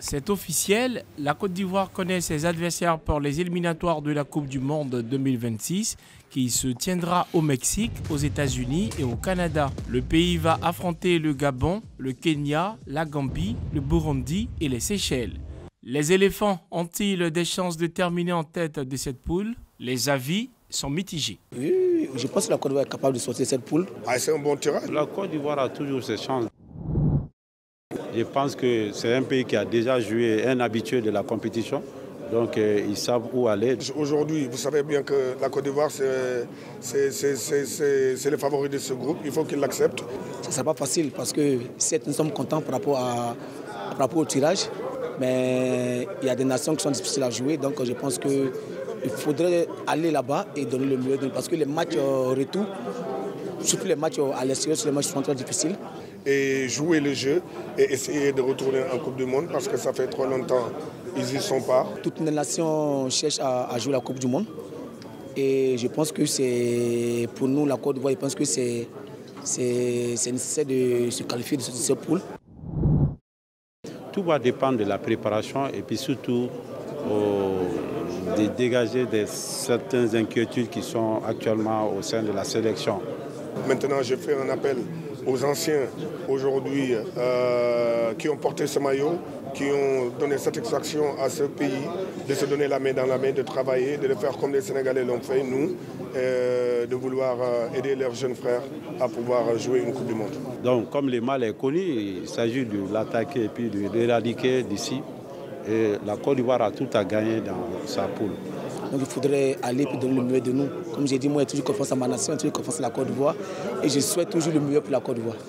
C'est officiel, la Côte d'Ivoire connaît ses adversaires pour les éliminatoires de la Coupe du Monde 2026 qui se tiendra au Mexique, aux États-Unis et au Canada. Le pays va affronter le Gabon, le Kenya, la Gambie, le Burundi et les Seychelles. Les éléphants ont-ils des chances de terminer en tête de cette poule? Les avis sont mitigés. Oui, je pense que la Côte d'Ivoire est capable de sortir cette poule. C'est un bon tirage. La Côte d'Ivoire a toujours ses chances. Je pense que c'est un pays qui a déjà joué, un habitué de la compétition. Donc ils savent où aller. Aujourd'hui, vous savez bien que la Côte d'Ivoire, c'est les favoris de ce groupe. Il faut qu'ils l'acceptent. Ça ne sera pas facile parce que certes, nous sommes contents par rapport au tirage. Mais il y a des nations qui sont difficiles à jouer. Donc je pense qu'il faudrait aller là-bas et donner le mieux. Parce que les matchs retour, surtout les matchs à l'extérieur, les matchs sont très difficiles. Et jouer le jeu et essayer de retourner en Coupe du Monde parce que ça fait trop longtemps ils n'y sont pas. Toutes les nations cherchent à jouer la Coupe du Monde. Et je pense que c'est pour nous, la Côte d'Ivoire, je pense que c'est nécessaire de se qualifier de cette poule. Tout va dépendre de la préparation et puis surtout de dégager certaines inquiétudes qui sont actuellement au sein de la sélection. Maintenant, je fais un appel aux anciens aujourd'hui qui ont porté ce maillot, qui ont donné satisfaction à ce pays, de se donner la main dans la main, de travailler, de le faire comme les Sénégalais l'ont fait, nous, de vouloir aider leurs jeunes frères à pouvoir jouer une Coupe du Monde. Donc, comme le mal est connu, il s'agit de l'attaquer et puis de l'éradiquer d'ici. Et la Côte d'Ivoire a tout à gagner dans sa poule. Donc il faudrait aller et donner le mieux de nous. Comme j'ai dit, moi j'ai toujours confiance à ma nation, j'ai toujours confiance à la Côte d'Ivoire et je souhaite toujours le meilleur pour la Côte d'Ivoire.